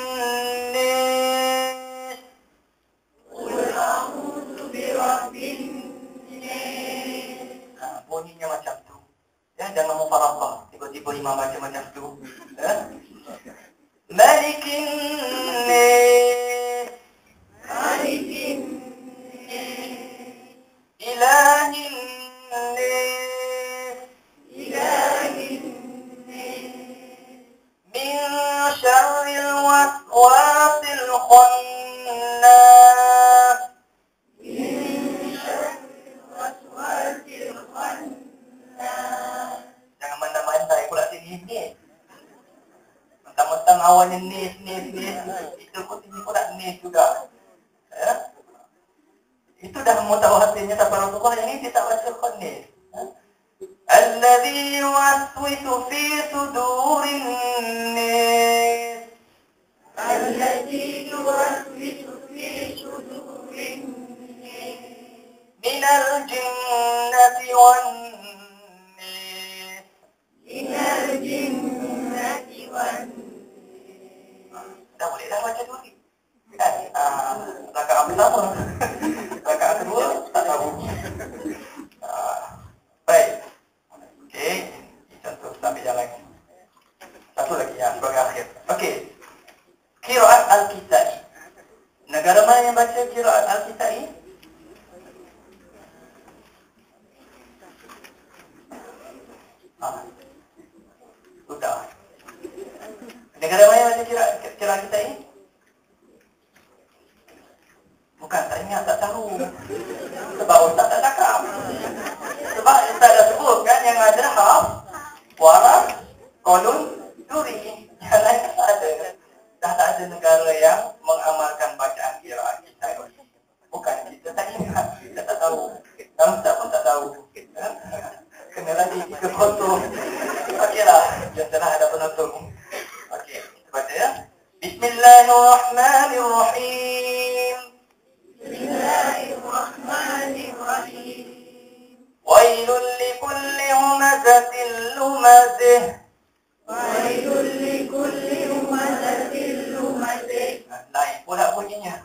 nas. Qul a'udzu birabbin nas. Ha, bunyinya macam tu. Ya, jangan mufaraqah. Tiba-tiba imam baca macam tu. Ya. Malikin nas. Malikin nas. Ilahin nas. Ilahin nas. Min syarril waswasil khannas. Min syarril waswasil khannas. Jangan mandai-mandai pula sini ni. Mentang-mentang awalnya nis, nis, nis, itu pun ini pun tak nis juga. Ya? Itu dah mutawatirnya sampai Rasulullah yang ini dia tak baca khanis. Alladhi yuwaswisu fi sudurin nis. Alladhi yuwaswisu fi sudurin nis. Minal jinnati wan nis. Minal jinnati wan nis. Dah boleh dah baca dulu. Kan? Ah, Ah. Sudah. Negara mana macam kira, kira kita ini? Bukan, tak ingat, tak tahu. Sebab Ustaz tak cakap. Sebab Ustaz dah sebut kan, yang ada haf, waras, kolun, duri. Yang lain tak ada. Dah tak ada negara yang mengamalkan bacaan kiraat kita. Bukan, kita tak ingat. Kita tak tahu. Dan Ustaz pun tak tahu. Kena lagi kita foto. Okeylah, yang telah ada penonton. Okey, kita baca ya. Bismillahirrahmanirrahim. Bismillahirrahmanirrahim. Wailul likulli humazatin lumazah. Wailul likulli humazatin lumazah. Lain pula bunyinya.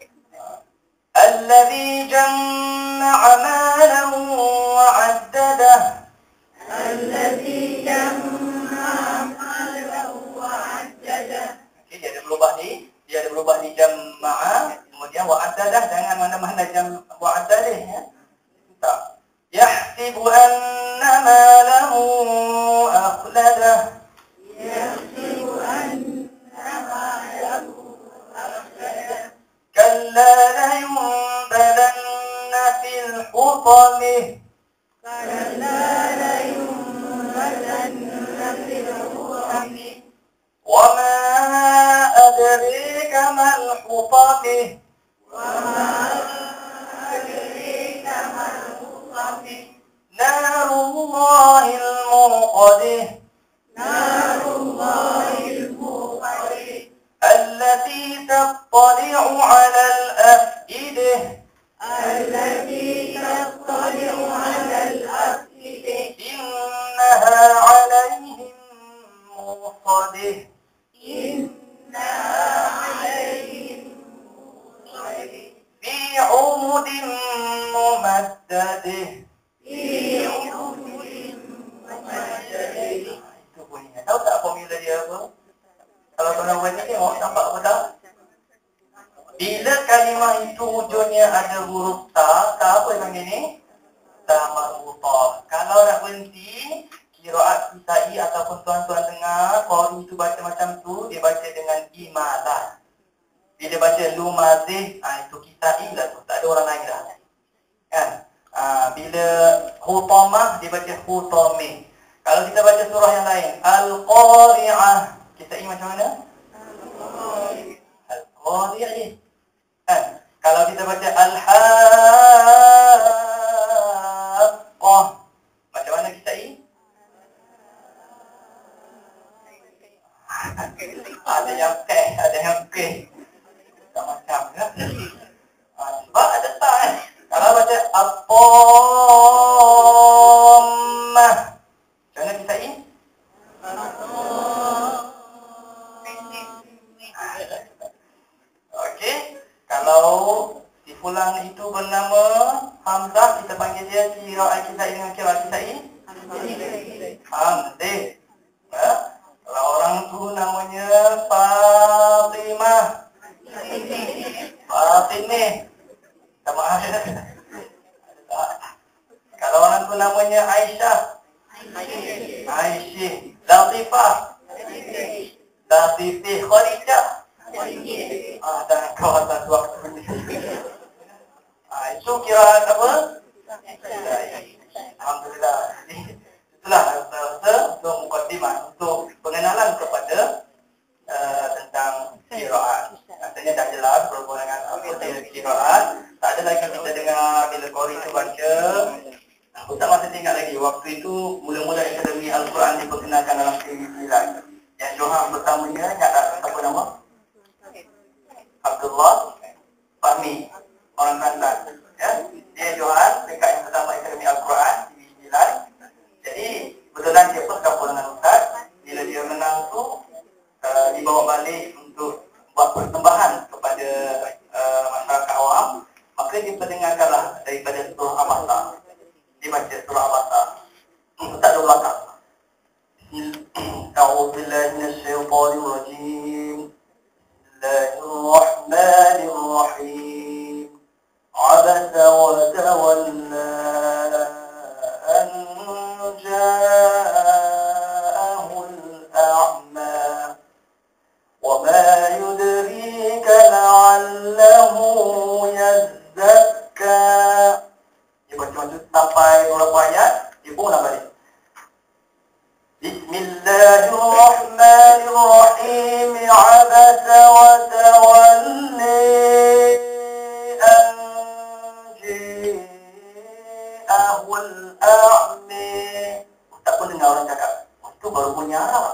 Alladhi jamma'a malan wa 'addadah. Alladhi jamma'a malan wa 'addadah. Okey, dia ada berubah ni, dia ada berubah ni jamma'a, kemudian wa 'addadah, jangan mana-mana jam wa 'addadah ya. Tak. Yahsibu anna malahu akhladah. Yahsibu anna malahu akhladah. Kalla la yunbadanna fil hutamih. Kalla la yunbadanna fil hutamih. Wa ma adraka mal hutamih. Wa ma adraka mal hutamih. Narullahil muqadah. Narullahil muqadah. التي تطلع على الأفئدة. التي تطلع على الأفئدة. إنها عليهم موصدة. إنها عليهم موصدة. في عمد ممددة. في عمد ممددة. Itu bunyinya. Tahu tak formula dia apa? Kalau tuan-tuan buat ni tengok, nampak apa tak? Bila kalimah itu hujungnya ada huruf ta, ta apa yang panggil ni? Ta marbuta. Kalau nak berhenti, qiraat Kisai ataupun tuan-tuan dengar, qari itu baca macam tu, dia baca dengan imalah. Bila baca lumazih, ah, itu Kisai lah tu, tak ada orang lain dah. Kan? Ah, bila hutamah, dia baca hutamih. Kalau kita baca surah yang lain, Al-Qari'ah, kita ingat macam mana? Al-Qari'ah ni. Kan? Kalau kita baca Al-Haqqah, macam mana kita ini? Ada yang K, ada yang K. Tak macam kan? Sebab ada tak kan? Kalau baca At-Tammah, macam mana kita ini? Okey, kalau si fulan itu bernama Hamzah, kita panggil dia qiraat Kisai dengan qiraat Kisai Hamzah. Ya? Kalau orang tu namanya Fatimah, Fatimah, sama ada. Kalau orang tu namanya Aisyah, Aisyah, Latifah, Latifah, Khadijah. Ah, dan kawasan waktu ni. Ah, itu kira apa? Alhamdulillah. Itulah rasa untuk mukadimah, untuk pengenalan kepada uh, tentang qiraat. Katanya dah jelas berhubung dengan apa dia qiraat. Tak ada lagi kita dengar bila qari itu baca. Ustaz masih ingat lagi waktu itu mula-mula Akademi Al-Quran diperkenalkan dalam T V sembilan. Yang Johan pertamanya ingat tak apa nama? Abdullah Fahmi, orang Kelantan. Ya, dia Johan dekat yang pertama Akademi Al-Quran T V sembilan. Jadi betulan dia pun kampung dengan Ustaz. Bila dia menang tu uh, dibawa balik untuk buat persembahan kepada uh, masyarakat awam. Maka dia perdengarkanlah daripada surah Abasa. Dia baca surah Abasa. Tak ada belakang. A'udzubillahi minasyaitonir rajim. Bismillahirrahmanirrahim. Abasa wa tawalla an jaa dengar orang cakap, oh, itu baru punya Arab.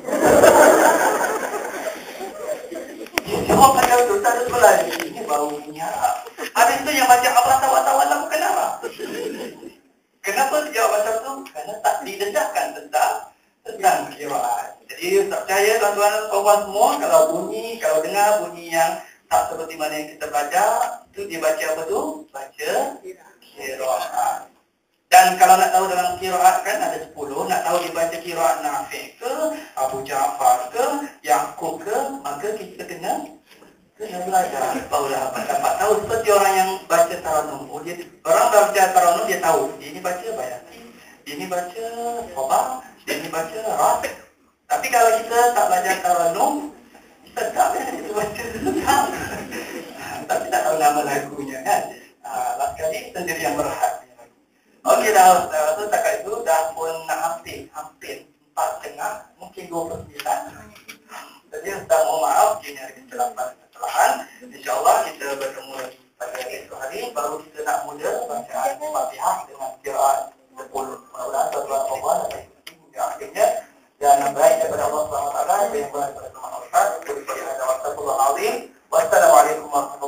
Semua pada itu tak ada sekolah ini baru punya Arab. Habis itu yang baca Allah tawa-tawa bukan Arab. Kenapa dia jawab macam tu? Kerana tak didedahkan tentang tentang qiraat. Jadi tak percaya tuan-tuan kawan semua, kalau bunyi, kalau dengar bunyi yang tak seperti mana yang kita baca, itu dia baca apa tu? Baca qiraat. Dan kalau nak tahu dalam qiraat kan ada sepuluh, nak tahu dia baca qiraat Nafi' ke, Abu Ja'far ke, Yaqub ke, maka kita kena kena belajar. Barulah dapat tahu seperti orang yang baca Taranum. Oh, dia, orang baca Taranum dia tahu. Dia ni baca Bayati, dia ni baca Sobah, dia ni baca Rafiq. Tapi kalau kita tak belajar Taranum, kita tak kan kita baca sedang. Tapi tak tahu nama lagunya kan. Ah, last kali sendiri yang berhak. Okey dah, saya rasa setakat itu dah pun nak hampir, hampir empat setengah, mungkin dua puluh sembilan. Jadi saya mohon maaf, ini ada kesalahan. InsyaAllah kita bertemu lagi pada esok hari, baru kita nak mula bacaan Fatihah dengan qiraat sepuluh. Mudah-mudahan tuan-tuan Allah dan hingga akhirnya. Dan yang baik daripada Allah subhanahu wa taala, yang baik daripada Tuhan Ustaz, wassalamualaikum warahmatullahi wabarakatuh.